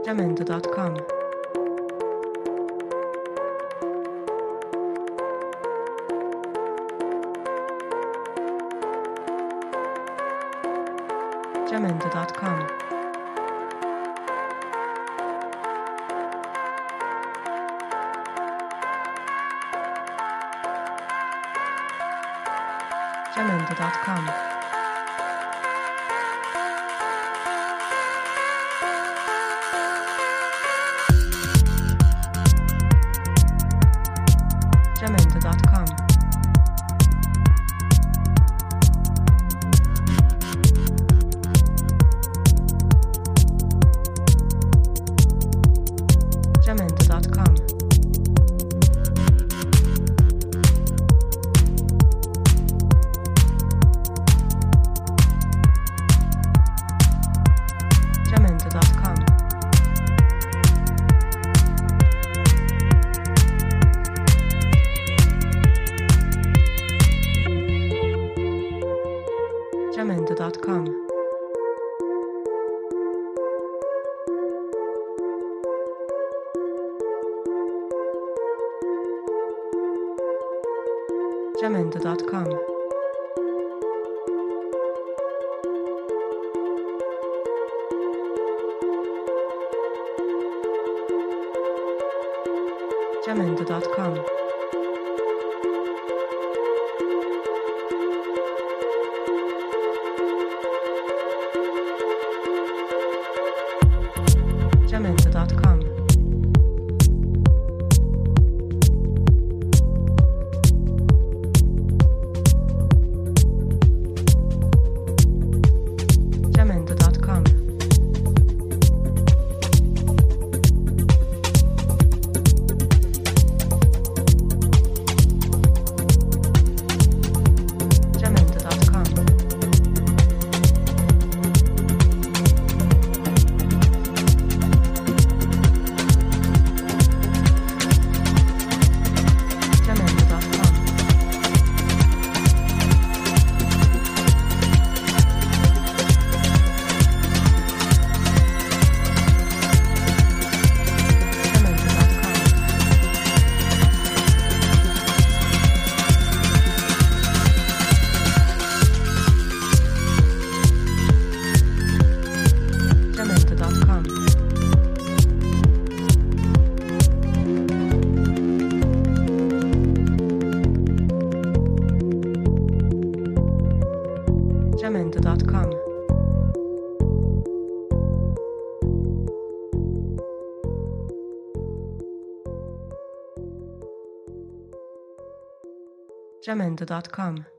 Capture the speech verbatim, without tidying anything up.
jamendo dot com. jamendo dot com. jamendo dot com. jamendo dot com. jamendo dot com. jamendo dot com. jamendo dot com. jamendo dot com. jamendo dot com. jamendo dot com. jamendo dot com. jamendo dot com. jamendo dot com. jamendo dot com. jamendo dot com. jamendo dot com. jamendo dot com.